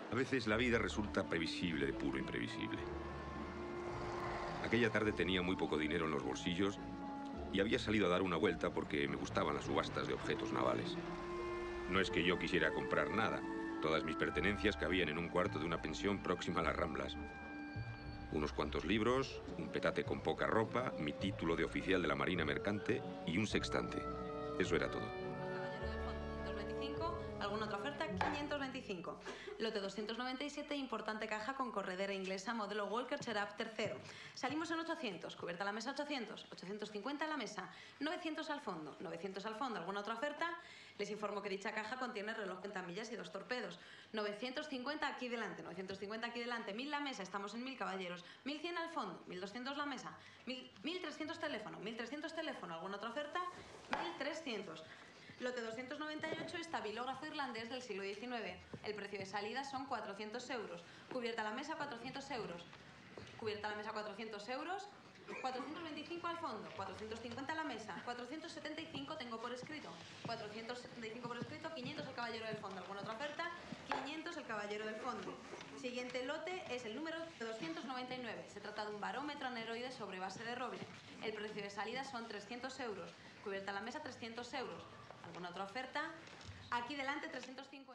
A veces la vida resulta previsible de puro imprevisible. Aquella tarde tenía muy poco dinero en los bolsillos y había salido a dar una vuelta porque me gustaban las subastas de objetos navales. No es que yo quisiera comprar nada. Todas mis pertenencias cabían en un cuarto de una pensión próxima a las Ramblas. Unos cuantos libros, un petate con poca ropa, mi título de oficial de la Marina Mercante y un sextante. Eso era todo. Caballero del fondo, 525. ¿Alguna otra oferta? 525. Lote 297, importante caja con corredera inglesa, modelo Walker Cherub tercero. Salimos en 800, cubierta la mesa 800, 850 a la mesa, 900 al fondo, 900 al fondo. ¿Alguna otra oferta? Les informo que dicha caja contiene reloj ventamillas y 2 torpedos. 950 aquí delante, 950 aquí delante, 1000 la mesa, estamos en 1000 caballeros, 1100 al fondo, 1200 la mesa, 1300 teléfono, 1300 teléfono. ¿Alguna otra oferta? 1300. Lote 298, estabilógrafo irlandés del siglo XIX. El precio de salida son 400 euros. Cubierta la mesa, 400 euros. Cubierta la mesa, 400 euros. 425 al fondo, 450 a la mesa, 475 tengo por escrito, 475 por escrito, 500 el caballero del fondo. ¿Alguna otra oferta? 500 el caballero del fondo. Siguiente lote es el número 299. Se trata de un barómetro aneroide sobre base de roble. El precio de salida son 300 euros. Cubierta la mesa, 300 euros. ¿Alguna otra oferta? Aquí delante, 350.